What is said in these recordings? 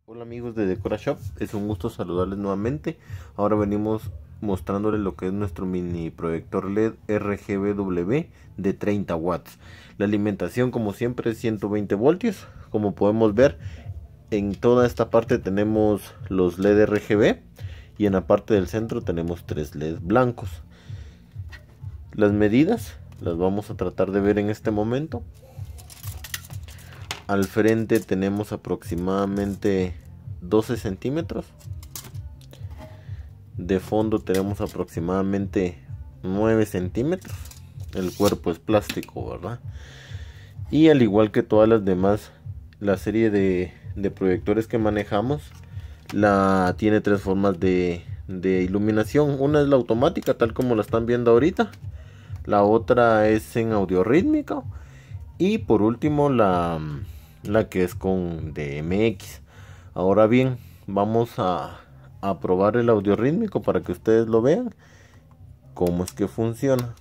Hola amigos de Decora Shop, es un gusto saludarles nuevamente. Ahora venimos mostrándoles lo que es nuestro mini proyector LED RGBW de 30 watts. La alimentación como siempre es 120 voltios. Como podemos ver, en toda esta parte tenemos los LED RGB y en la parte del centro tenemos 3 LED blancos. Las medidas las vamos a tratar de ver en este momento. Al frente tenemos aproximadamente 12 centímetros. De fondo tenemos aproximadamente 9 centímetros. El cuerpo es plástico, ¿verdad? Y al igual que todas las demás, la serie de proyectores que manejamos tiene 3 formas de iluminación. Una es la automática, tal como la están viendo ahorita. La otra es en audio rítmico. Y por último la que es con DMX. Ahora bien, vamos a probar el audio rítmico para que ustedes lo vean cómo es que funciona.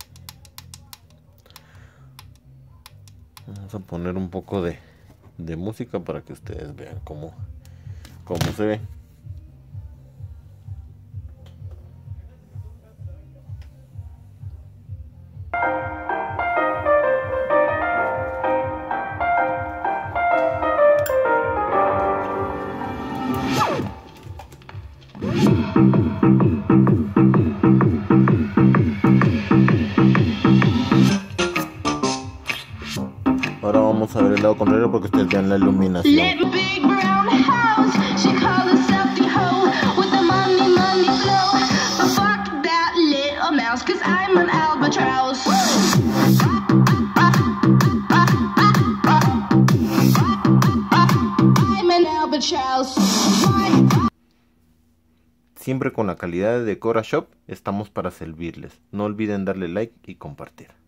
Vamos a poner un poco de música para que ustedes vean cómo se ve. Ahora vamos a ver el lado contrario porque ustedes vean la iluminación. Siempre con la calidad de Decora Shop estamos para servirles. No olviden darle like y compartir.